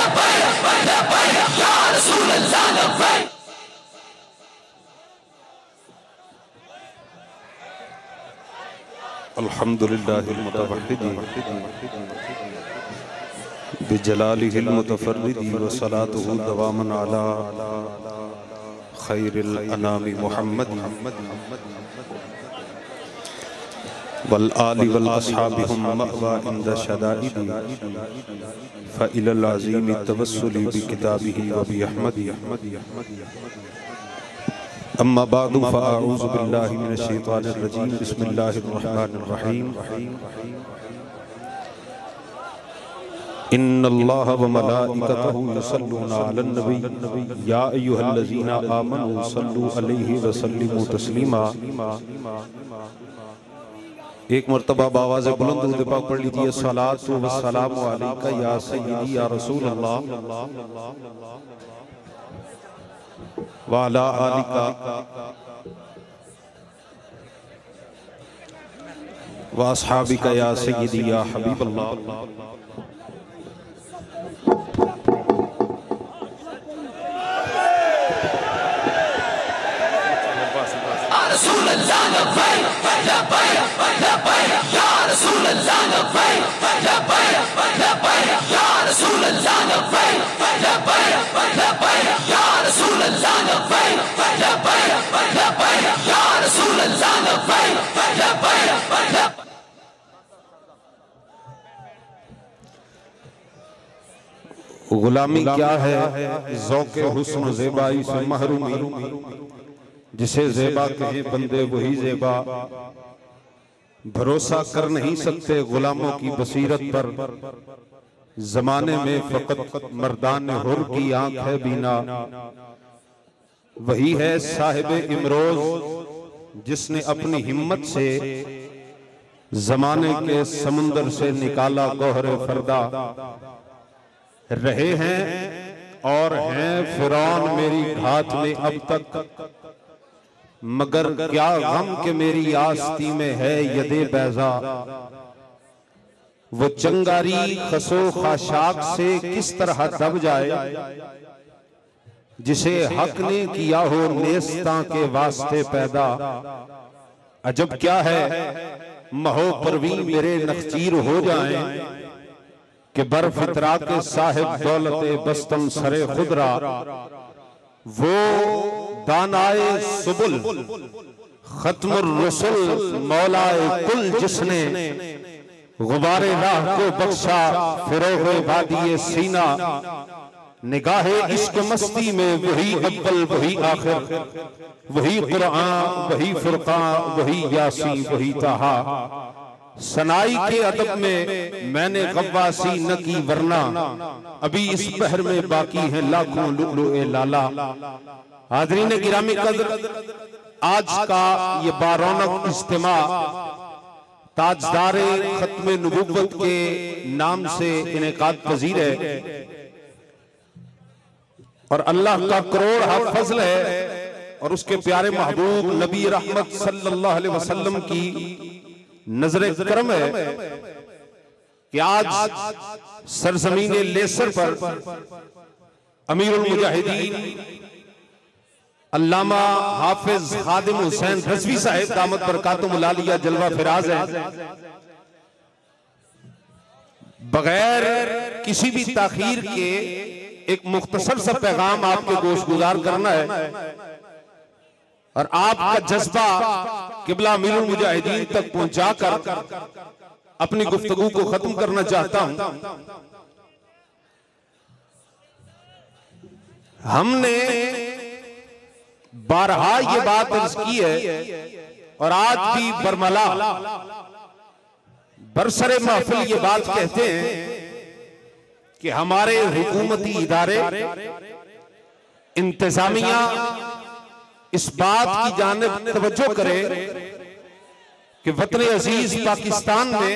अल्हम्दुलिल्लाहिल मुतवह्हिद बिजलालिहिल मुतफर्रिद व सलातुहु दवामन अला खैरिल अनामि मुहम्मद वल आलि वल अस्हाबि हुम मअवा इंद शदाइद फइलल अज़ीम तवस्सुली बिकिताबिही व बिअहमदी अम्मा बादु फ़अऊज़ु बिल्लाहि मिनश शैतानिर रजीम बिस्मिल्लाहिर रहमानिर रहीम इन्नल्लाह व मलाइकतहु युसल्लूना अलन नबी या अय्युहल्लज़ीना आमनू सल्लू अलैहि व सल्लिमू तस्लीमा। एक मर्तबा आवाज़ बुलंद दुरूद पाक पढ़ लीजिए। सलातु व सलामु अलैका या सय्यदी या रसूल अल्लाह व अला आलिका व अस्हाबिका या सय्यदी या हबीब अल्लाह। गुलामी क्या है? ज़ौक़े हुस्न ज़ेबाई से महरूमी, जिसे ज़ेबा कहे बंदे वही ज़ेबा। भरोसा कर नहीं सकते गुलामों की बसीरत पर, ज़माने में फ़क़त मर्दान हुर की आँख है बीना। वही है साहिबे इमरोज़ जिसने अपनी हिम्मत से ज़माने के समुंदर से निकाला गौहरे फरदा। रहे हैं और हैं फ़िरौन मेरी घात में अब तक, मगर क्या गम के मेरी आस्ती में है यदे बैज़ा। वो चंगारी खसो खाशाक से किस तरह दब जाए, जिसे हक ने किया हो नेस्ता के वास्ते पैदा। अजब क्या है महो परवीन मेरे नखचीर हो जाएं, कि बरफितरा के साहिब दौलते बस्तम सरे खुदरा। वो दानाए सुबुल खत्मुर रसूल मौलाए कुल जिसने गुबारे राह को बख्शा फिरोगे वादिये सीना। निगाहे इश्क मस्ती में वही अव्वल वही आखिर, वही कुरान वही फुरकान वही यासीन वही ताहा। सनाई के अदब में मैंने गव्वासी न की वरना, अभी इस बहर में बाकी है लाखों लुअलुए लाला। हाज़रीन गिरामी कद्र, आज का ये बारौनक इज्तिमा ताजदारे खत्मे नबुव्वत के नाम से इनेकाद पजीर है, और अल्लाह का करोड़ फज़ल है और उसके प्यारे महबूब नबी रहमत सल्लल्लाहु अलैहि वसल्लम की नजरे करम है कि आज सरजमीन लेसर पर अमीरुल मुजाहिदीन अल्लामा हाफिज खादिम हुसैन रज़वी साहिब दामत बरकातुहुल आलिया जलवा फिराज है। बगैर किसी भी ताखीर के एक मुख्तसर सा पैगाम आपके गोश गुजार करना है, और आपका जज्बा किबला अमीरुल मुजाहिदीन तक पहुंचाकर अपनी गुफ्तगू को खत्म करना चाहता हूं। हमने बारहा ये बात अर्ज की है और आज भी बरमला बरसरे महफिल ये बात कहते हैं कि हमारे हुकूमती इदारे इंतजामिया इस बात की जानिब तवज्जो करे कि वतन अजीज पाकिस्तान में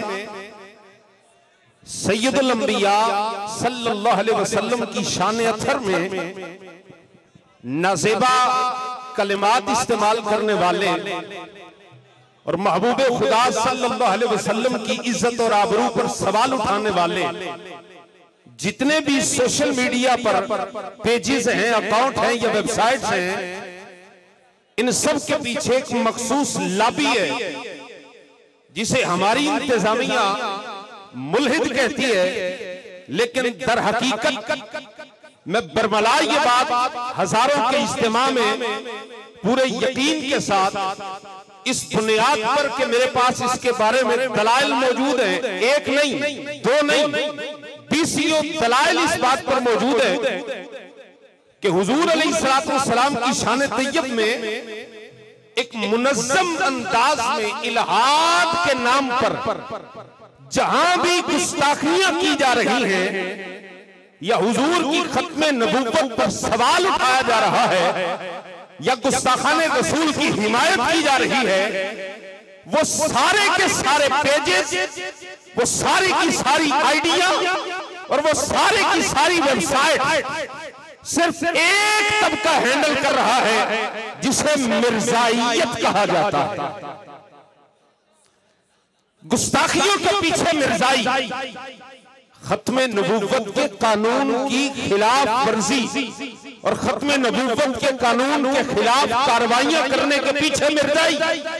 सैयदुल अंबिया सल्लल्लाहु अलैहि वसल्लम की शान अथर में नाज़ेबा कलिमात इस्तेमाल करने वाले और महबूबे खुदा सल्लल्लाहु अलैहि वसल्लम की इज्जत और आबरू पर सवाल उठाने वाले जितने भी सोशल मीडिया पर पेजेस हैं, अकाउंट हैं या वेबसाइट्स हैं, इन सब के पीछे एक मखसूस लॉबी है जिसे हमारी इंतजामिया मुल्हिद कहती है, लेकिन दर हकीकत मैं बरमला ये बात हजारों के इज्तिमा में पूरे यकीन के साथ इस बुनियाद पर कि मेरे पास इसके बारे में दलाइल मौजूद हैं, एक नहीं दो नहीं 20 दलाइल इस बात पर मौजूद है कि हुजूर अलैहिस्सलाम की शान तैयब में एक मुनज़्ज़म अंदाज में इल्हाद के नाम पर जहां भी गुस्ताखियां की जा रही हैं या हुजूर की खत्मे नबूवत पर सवाल उठाया जा रहा है या गुस्ताखाने रसूल की हिमायत की जा रही है, वो सारे के सारे पेजेस, वो सारी की सारी आइडिया और वो सारे की सारी वेबसाइट सिर्फ एक तबका हैंडल कर रहा है जिसे मिर्जाइयत कहा जाता है। गुस्ताखियों के पीछे मिर्जाई, खत्मे नबूवत के कानून की खिलाफ वर्जी और खत्मे नबूवत के कानून के खिलाफ कार्रवाइयां करने के पीछे मिर्जाई,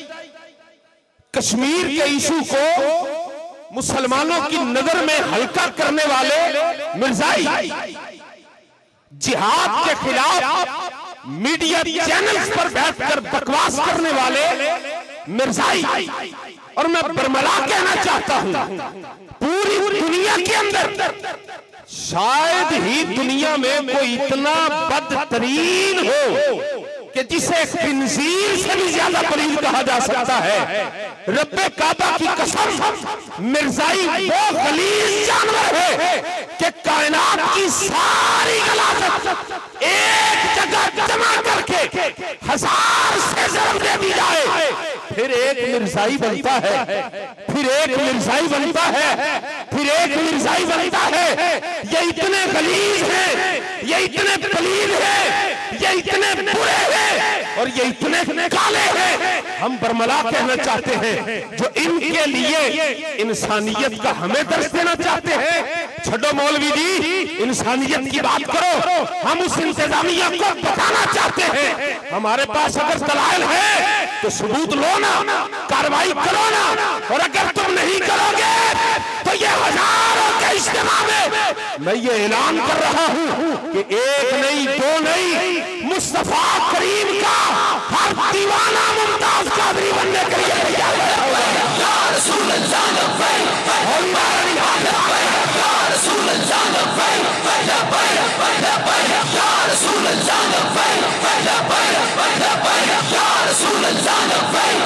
कश्मीर के इशू को मुसलमानों की नजर में हल्का करने वाले मिर्जाई, जिहाद के खिलाफ मीडिया चैनल्स पर बैठकर बकवास करने वाले मिर्जाई। और मैं बरमला कहना चाहता हूं, पूरी दुनिया के अंदर शायद ही दुनिया में कोई इतना बदतरीन हो कि जिसे खिंजीर से भी ज्यादा पलीद कहा जा सकता है। रब्बे काबा की कसम, मिर्जाई वो गलीज जानवर है कि कायनात की सारी गलाजत एक जगह जमा करके 1000 से ज़रब दे दी जाए, फिर एक मिर्जाई बनता है, फिर एक मिर्जाई बनता है, फिर एक मिर्जाई बनता है। ये इतने गलीज हैं, ये इतने पलीद हैं, ये इतने बुरे हैं और ये इतने काले हैं। हम बरमला कहना चाहते हैं जो इनके लिए इंसानियत का हमें दर्श देना चाहते हैं। छोड़ो मौलवी जी, इंसानियत की बात करो, हम उस इंतजामिया को बताना चाहते हैं हमारे पास अगर दलाइल है तो सबूत लो ना, कार्रवाई करो ना, और अगर तुम नहीं करोगे तो ये हजारों के इज्तिमा में मैं ये ऐलान कर रहा हूं कि एक नहीं दो नहीं, मुस्तफा करीम का हर दीवाना मुमताज कादरी बनने के लिए तैयार है। या रसूल अल्लाह लब्बैक, या रसूल अल्लाह लब्बैक, या रसूल अल्लाह लब्बैक, या रसूल अल्लाह लब्बैक,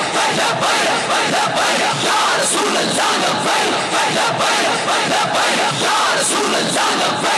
या रसूल अल्लाह लब्बैक, या रसूल अल्लाह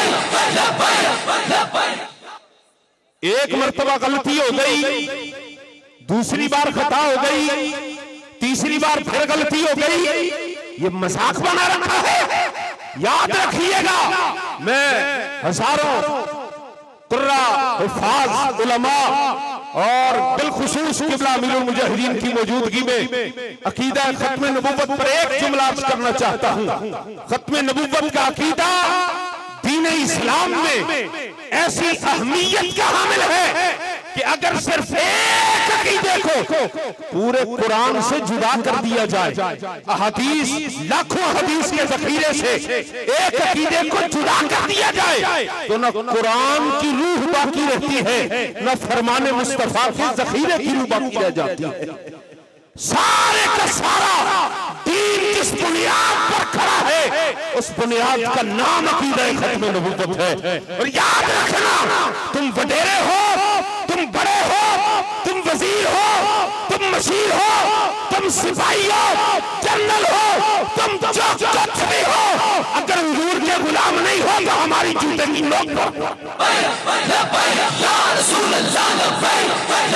लब्बैक। एक मर्तबा गलती हो गई, दूसरी बार खता हो गई, तीसरी बार फिर गलती हो गई, ये मजाक बना रखा है। याद रखिएगा, मैं हजारों कुर्रा, हुफ़ाज़, उलमा और बिलखुसूस क़िबला अमीरुल मुजाहिदीन की मौजूदगी में अकीदा खत्मे नबूवत पर एक जुमला अर्ज़ करना चाहता हूं। खत्मे नबूवत का अकीदा दीन इस्लाम में ऐसी अहमियत का हामिल है कि अगर सिर्फ एक अकीदे को पूरे कुरान से जुदा कर दिया जाए, अहादीस, लाखों हदीस के ज़ख़ीरे से एक अकीदे को जुदा कर दिया जाए तो न कुरान की रूह बाकी रहती है, न फरमाने मुस्तफा के ज़ख़ीरे की रूह बाकी रह जाती है। सारे का सारा दीन किस बुनियाद पर खड़ा है, उस बुनियाद का नाम अकीदा खत्मे नबूवत है। और याद रखना, तुम वडेरे हो, तुम बड़े हो, तुम वजीर हो, तुम मशीर हो, तुम सिपाही हो, जनरल हो, तुम जो कुछ भी हो, अगर हुजूर के गुलाम नहीं हो तो हमारी जूते की नोक पर। या रसूल अल्लाह लब्बैक,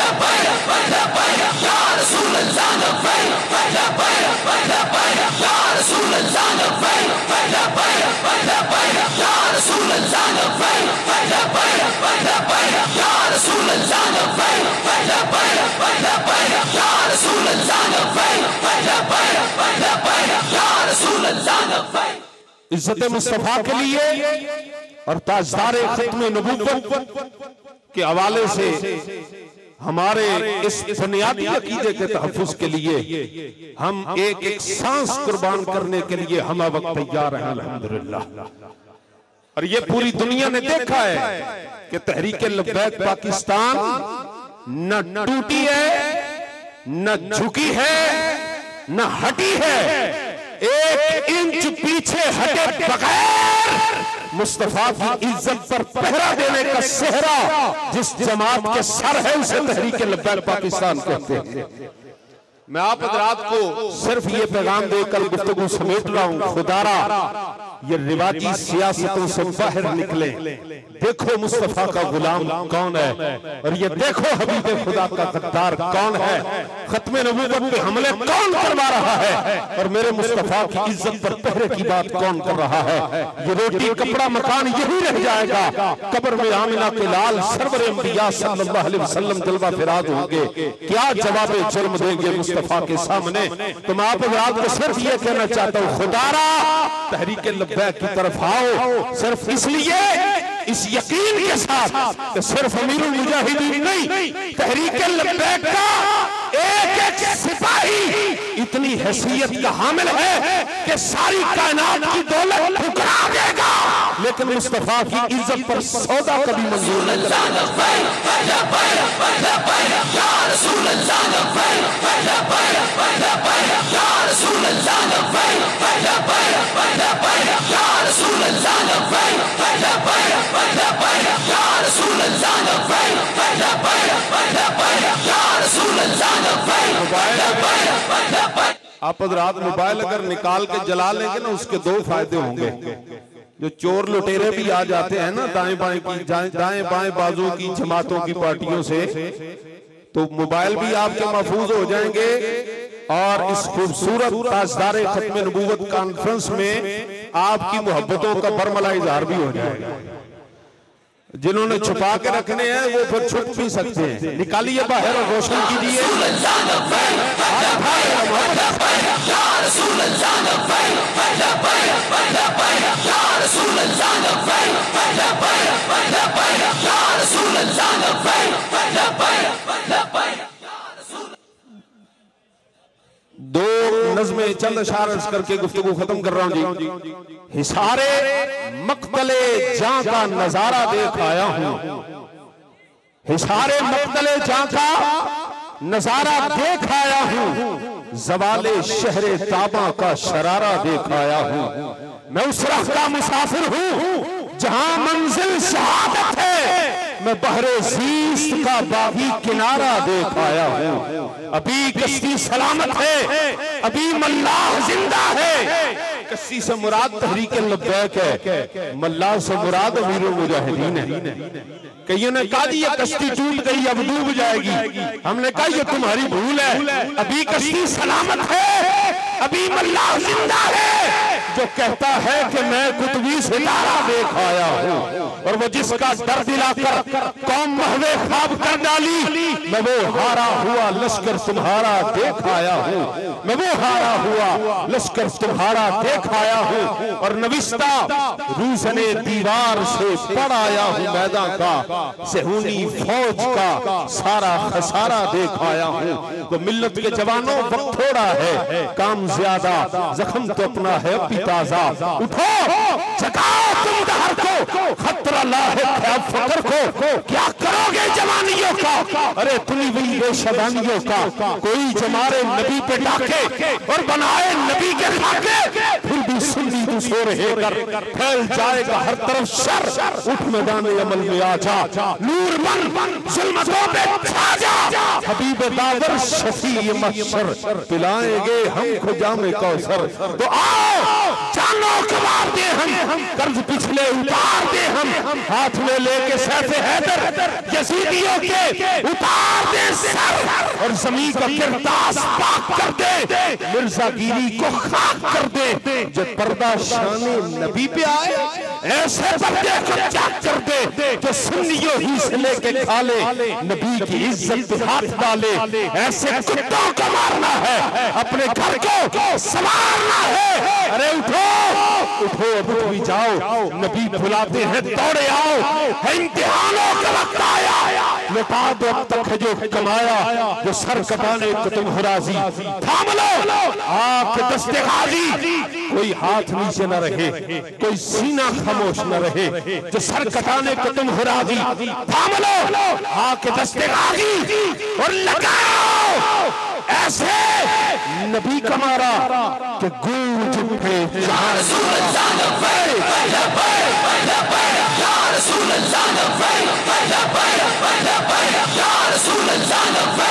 या रसूल अल्लाह लब्बैक, या रसूल अल्लाह लब्बैक, या रसूल अल्लाह लब्बैक, या रसूल अल्लाह लब्बैक, या रसूल अल्लाह लब्बैक, या रसूल अल्लाह लब्बैक। इज्जत मुस्तफा के लिए और ताजदार खत्म नबूवत के हवाले से हमारे इस बुनियादी अकीदे के तहफ्फुज़ के लिए हम एक एक सांस कुर्बान करने के लिए हम वक्त तैयार हैं अल्हम्दुलिल्लाह। और ये पूरी दुनिया ने देखा है कि तहरीक लब्बैक पाकिस्तान न टूटी है, न झुकी है, न हटी है। एक इंच पीछे हटे बगैर मुस्तफा की इज्जत पर पहरा देने का सेहरा जिस जमात के सर है उसे तहरीक लब्बैक पाकिस्तान कहते हैं। मैं आप हज़रात को सिर्फ ये पैगाम देकर गुफ्तगू समेट रहा हूं, खुदारा ये रिवाजी सियासतों से बाहर निकले, देखो मुस्तफा का गुलाम कौन है और ये देखो हबीब खुदा का गद्दार कौन है, खत्म नबूवत पे हमले कौन करवा रहा है और मेरे मुस्तफा की इज्जत पर पहरे की बात कौन कर रहा है। ये रोटी कपड़ा मकान यही रह जाएगा, कब्र में आमिना के लाल सरवर अंबिया सल्लल्लाहु अलैहि वसल्लम जलवा फिराद होंगे, क्या जवाब जुर्म देंगे मुस्तफा के सामने। तो मैं आप को सिर्फ ये कहना चाहता हूँ, खुदारा तहरीक लब्बैक की तरफ आओ, सिर्फ इसलिए इस यकीन के साथ कि सिर्फ अमीरुल मुजाहिदीन नहीं, तहरीक लब्बैक का एक एक सिपाही इतनी हैसियत का हामिल है कि सारी कायनात की दौलत ठुकरा देगा, लेकिन मुस्तफा की इज्जत पर सौदा कभी मंजूर नहीं आप हज़रात मोबाइल अगर निकाल के जला लेंगे ना उसके दो फायदे होंगे। जो चोर लुटेरे भी आ जाते हैं ना दाएं बाएं बाजू की जमातों की पार्टियों से, तो मोबाइल भी आपके महफूज हो जाएंगे और इस खूबसूरत ताजदार खत्म नबूवत कॉन्फ्रेंस में आपकी मोहब्बतों का बरमला इजहार भी हो जाएगा। जिन्होंने छुपा के रखने हैं वो फिर छुप भी सकते हैं, निकालिए बाहर और रोशन कीजिए। दो नज़्में चंद अशार अर्ज़ करके गुफ्तगू खत्म कर रहा हूं जी। हिसारे मक्तले जां का नजारा देख आया हूं, हिसारे मक्तले जां का नजारा देख आया हूं, ज़वाले शहरे ताबा का शरारा देख आया हूं। मैं उस राह का मुसाफिर हूं जहां मंजिल शहादत है, मैं बहरे ज़ीस्त का बागी किनारा देख आया हूं। अभी कश्ती सलामत है, अभी मल्लाह जिंदा है। कश्ती से मुराद तहरीक लब्बैक है, मल्लाह से मुराद अमीरुल मुजाहिदीन है। कईयों ने कहा ये कश्ती टूट गई अब डूब जाएगी, हमने कहा ये तुम्हारी भूल है। अभी कश्ती सलामत है, अभी मल्लाह जिंदा है जो कहता है कि मैं कुतुबी सितारा देख आया हूं, और वो जिसका डर दिलाकर कौम महवे ख्वाब कर डाली, मैं वो हारा हुआ लश्कर तुम्हारा देख आया हूं, मैं वो हारा हुआ लश्कर तुम्हारा देख आया हूं। और नविस्ता रूसने दीवार से पढ़ आया हूं मैदान का, सेहूनी फौज का सारा खसारा देख आया हूं। तो मिल्लत के जवानों वक्त थोड़ा है, काम ज्यादा, जख्म तो अपना है अभी ताजा। उठो जगाओ तुम दहर को, खतरा लाहिक है अब फकर को, क्या करोगे जवानियों का, अरे तुनी वही बेशबानियों का। कोई जमारे नबी पे डाके और बनाए नबी के खाके, फिर भी सुन्नी तू सो रहे कर, फैल जाएगा हर तरफ शर। उठ मैदान अमल में आ जा, नूर बन जुल्मतों पे छा जा, हबीब दावर शफी महशर, पिलाएंगे हमको जामे कौसर। तो आओ जानो कबार दे हम, कर्ज पिछले उतार दे हम, हाथ में लेके सैफे हैदर यजीदियों के उतार दे सर, और जमीन का किरदास पाक कर दे, मिर्जागिरी को खाक कर दे। जब पर्दा शाने नबी पे आए ऐसे पर्दे को चेक कर दे, जो सुन्नियों ही से लेके खा ले, नबी की इज्जत पे हाथ डाले। ऐसे कुत्तों को मारना है, अपने घर को संवारना है। अरे उठो उठो, अब उठ भी जाओ, नबी बुलाते हैं दौड़े आओ, है इम्तिहानों का वक्त आया, लौटा दो अब तक है जो कमाया, जो सर कटाने को तुम हो राजी। थाम लो आके दस्ते गाजी, कोई हाथ नीचे न रहे, कोई सीना खामोश न रहे, जो सर कटाने को तुम हो राजी। थाम लो आके दस्ते गाजी और लगाओ ऐसे नबी का मारा कि गूंज उठे या रसूल अल्लाह।